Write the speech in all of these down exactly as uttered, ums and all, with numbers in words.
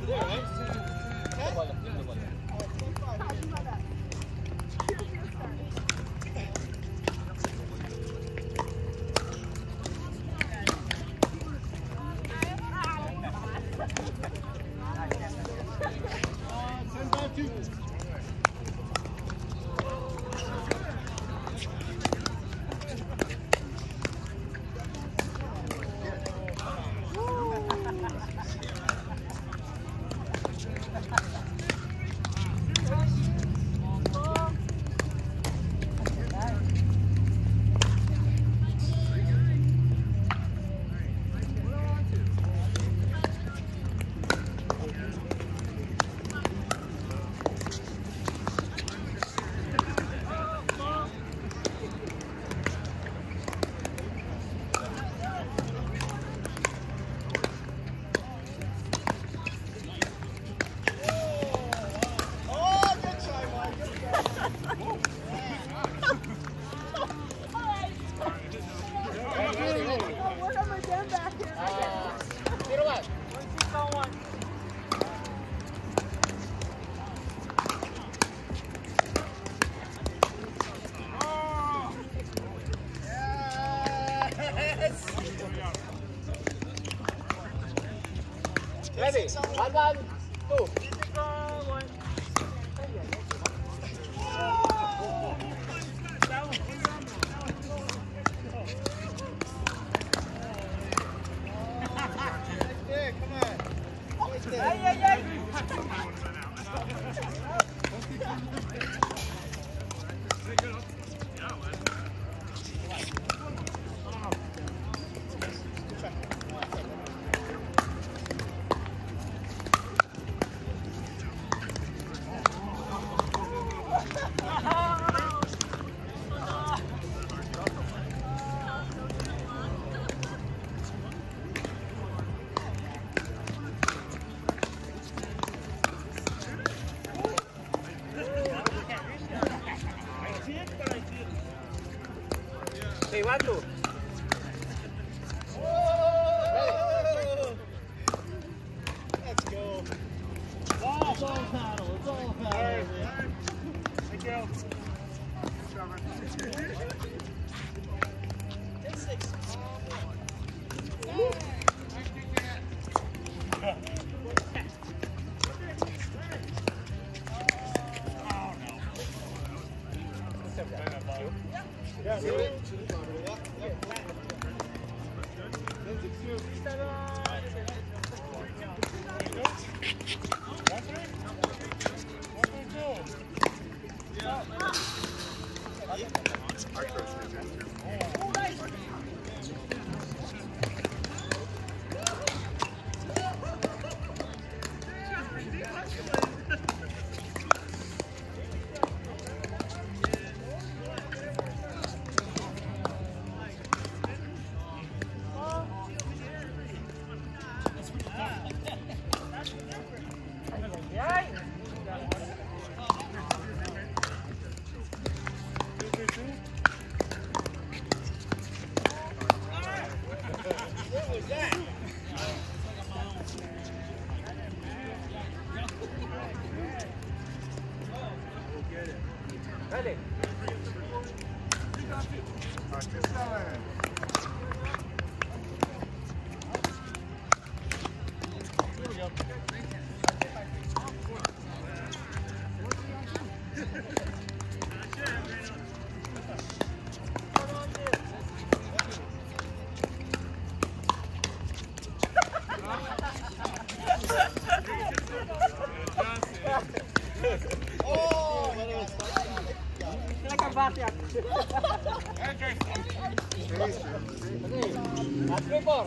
Ready? One, one, two. Ay, ay, ay. Hey, one, two. Let's go. It's all paddle. It's all paddle. Thank you. It's six. Yeah, really? What was that? Ready? Here we go. Oh, Like a backyard. That's three, four.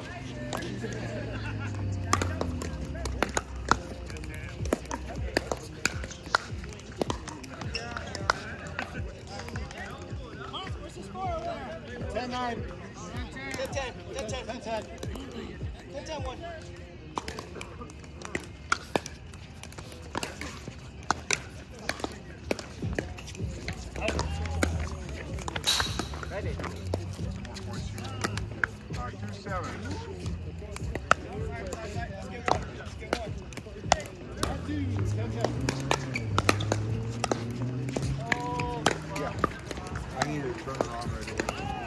ten nine. ten ten. ten ten. ten ten. ten ten one. Ready? Uh, two seven. Let's get one. Let's get one. Yeah. I need to turn it on right away.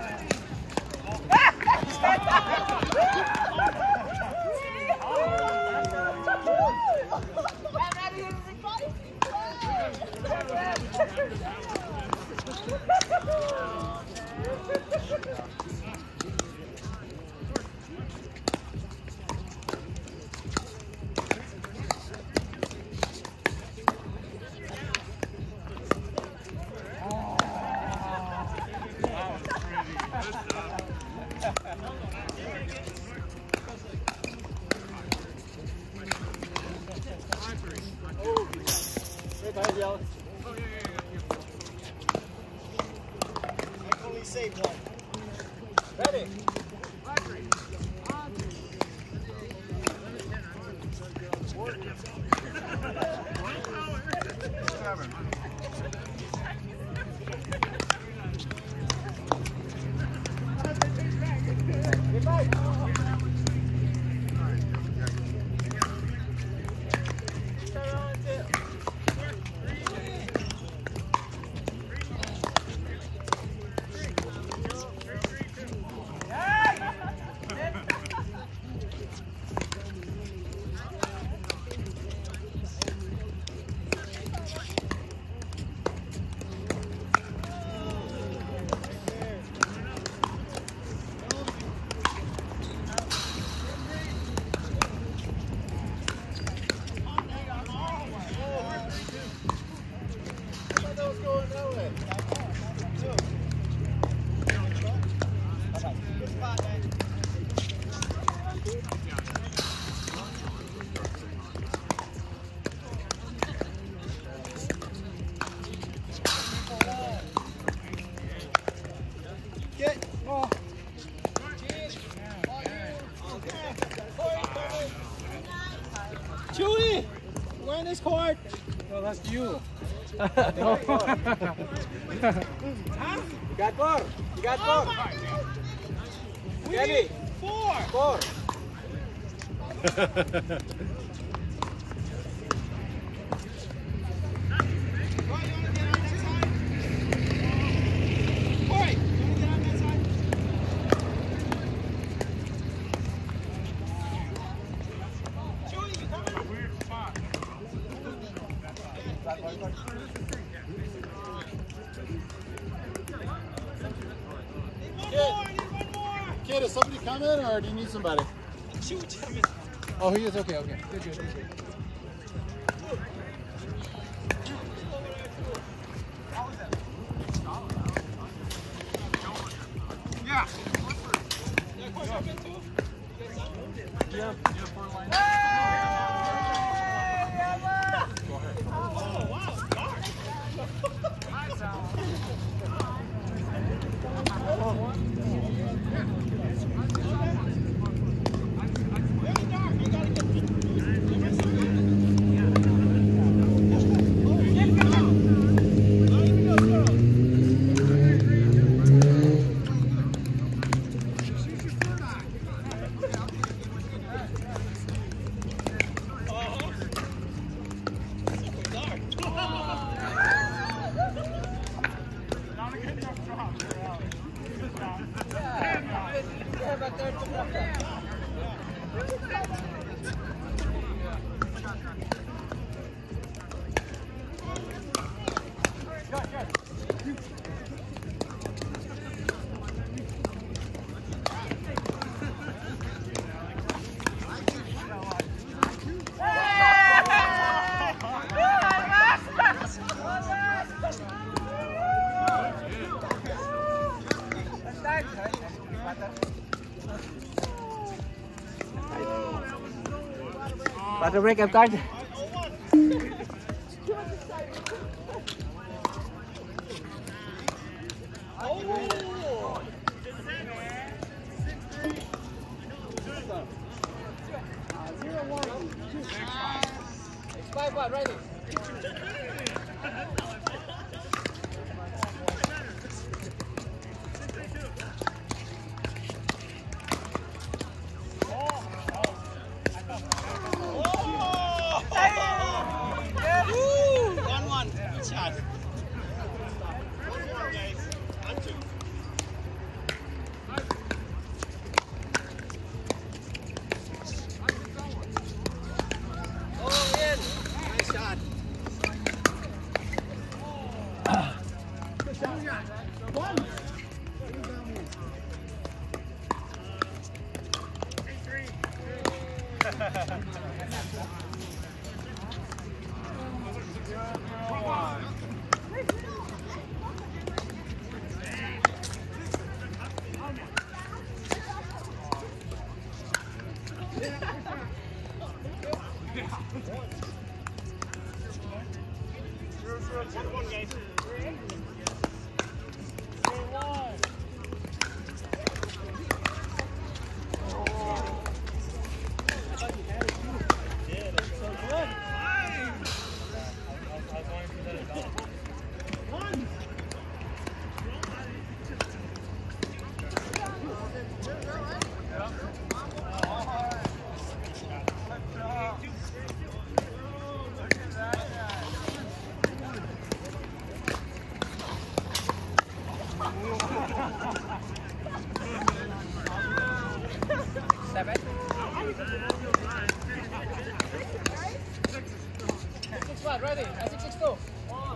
I only saved one. Ready. Chewy, wearing this court. No, that's you. You got four. You got four. We Ready. need four. Four. Kid, is somebody coming or do you need somebody? Oh, he is? Okay, okay. Good, good, good, good. Yeah. Yeah. Water break em coi. Five one, ready. One game. Seven. Six flat, ready. I six six two.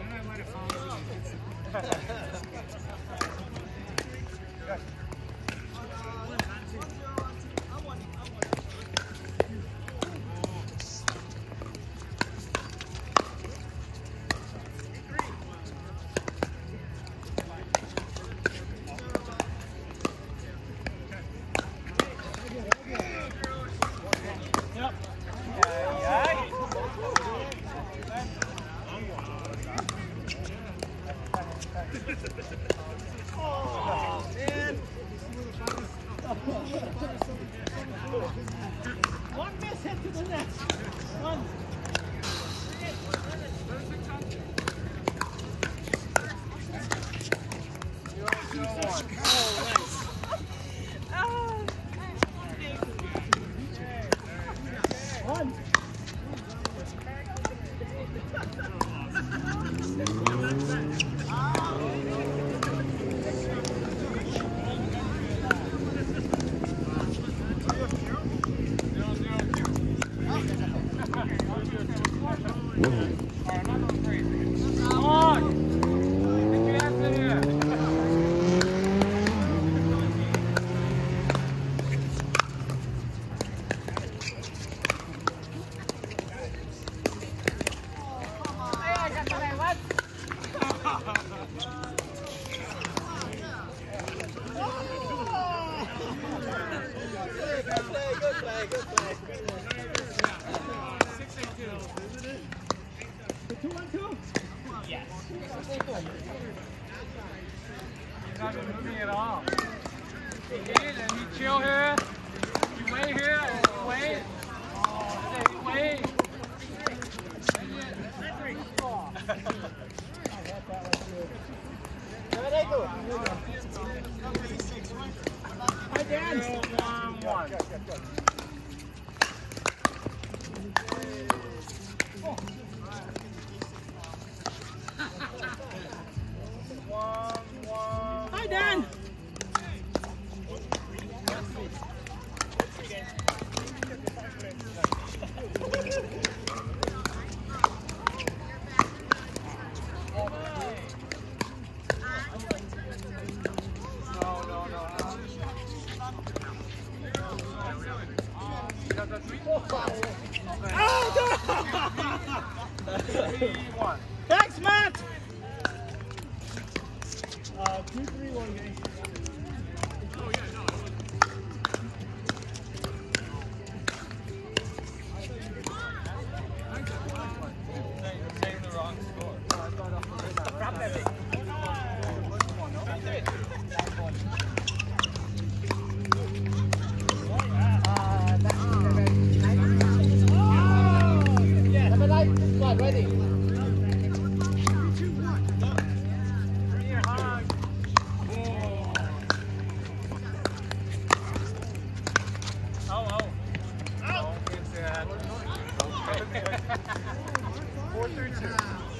One miss hit to the next. One. One. He's not moving at all. He did, and he chill here. You wait here, and you wait. Oh, you wait. Hi, Dan. One, one. Hi, Dan. No, no, no. Oh, thanks, Matt. Uh, two, three, one game. Oh, yeah, no. You're saying the wrong score. No, I got off the rebound. Grab that big. Uh, that's yeah, number nine, squad, ready. Four through two.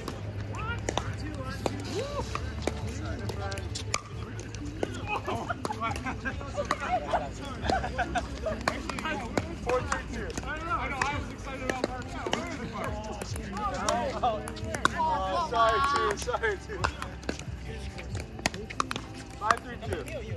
Four through two. I don't know. I know. I was excited about part two. Where is the part? Oh, oh, sorry, two. Sorry, two. Five through two.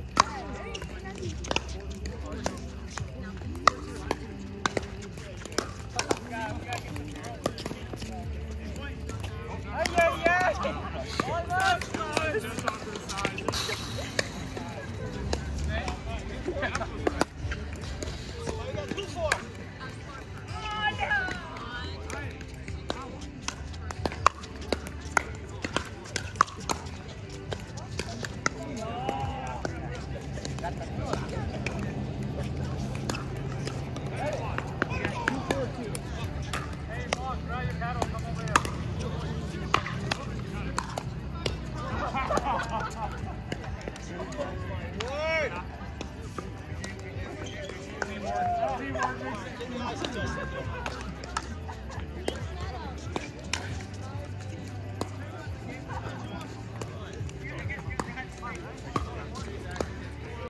Teamwork makes it.